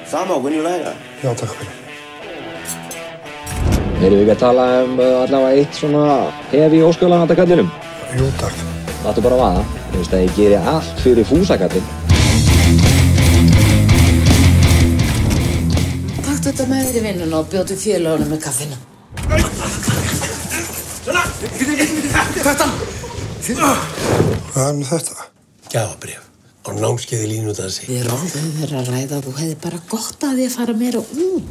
Sama venjulega. Já, takk fyrir. Erum við ekki að tala allavega eitt svona hefi óskjölan handa kallinum? Jú, takk. Láttu bara vaða. Þú veist að ég geri allt fyrir fúsakallin. Taktu þetta með þér í vinnuna og bjótu félagunum með kaffinu. Þetta! Hvað er þetta? Gjafabréf á námskeiði línudansi. Við ráðum verið að ræða að þú hefði bara gott að því að fara meira út.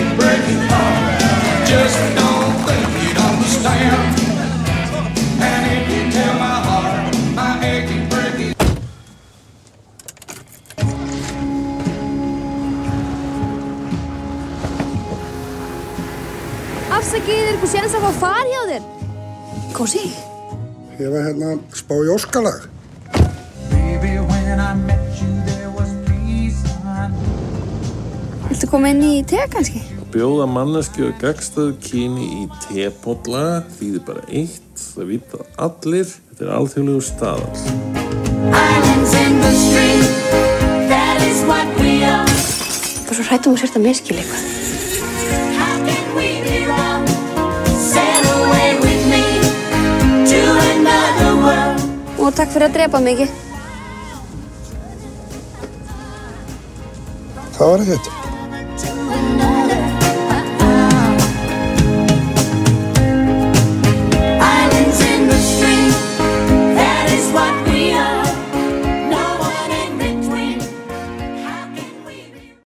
Afsakið, er ykkur séns að fá far hjá þér? Kósi? Ég var hérna að spá í óskalag. Viltu koma inn í te kannski? Bjóða mannesku og gagnstæðu kyni í tepolla þýðir bara eitt, það vita allir, þetta er alþjóðlegur staðal. Bara svo hrættum að sérst að miskila eitthvað. Og takk fyrir að drepa mig ekki. Það var ekkert.